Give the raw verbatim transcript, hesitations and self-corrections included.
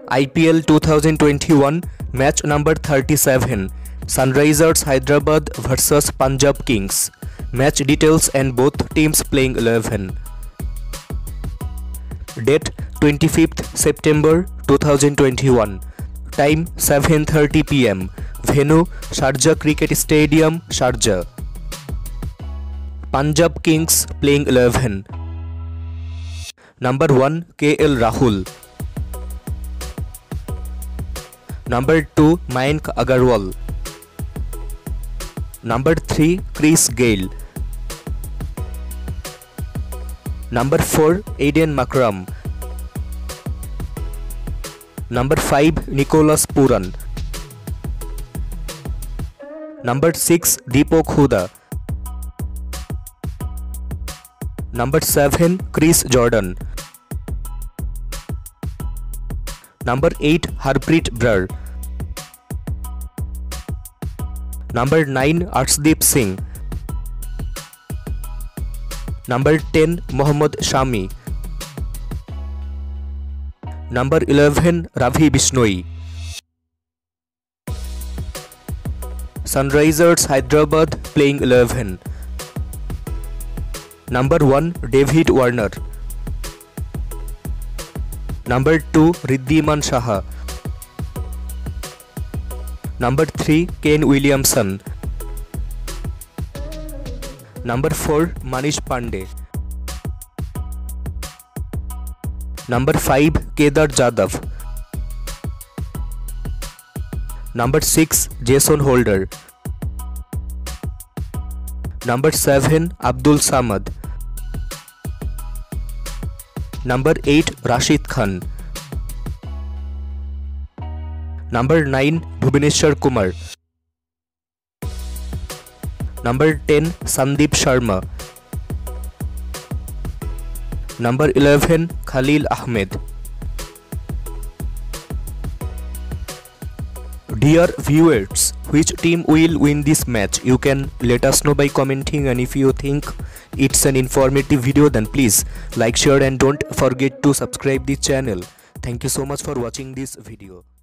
I P L twenty twenty-one match number thirty-seven, Sunrisers Hyderabad versus Punjab Kings. Match details and both teams playing eleven. Date twenty-fifth September two thousand twenty-one. Time seven thirty p m. Venue Sharjah Cricket Stadium, Sharjah. Punjab Kings playing eleven. Number one K L Rahul. Number two Mayank Agarwal. Number three Chris Gayle. Number four Aiden Markram. Number five Nicholas Pooran. Number six Deepak Huda. Number seven Chris Jordan. Number eight Harpreet Brar. Number nine Arshdeep Singh. Number ten Mohammad Shami. Number eleven Ravi Bishnoi. Sunrisers Hyderabad playing eleven. Number one David Warner. Number two Riddhiman Saha. Number three Kane Williamson. Number four Manish Pandey. Number five Kedar Jadhav. Number six Jason Holder. Number seven Abdul Samad. Number eight Rashid Khan. Number nine Bhubaneswar Kumar. Number ten Sandeep Sharma. Number eleven Khalil Ahmed. Dear viewers, which team will win this match? You can let us know by commenting, and if you think it's an informative video, then please like, share and don't forget to subscribe this channel. Thank you so much for watching this video.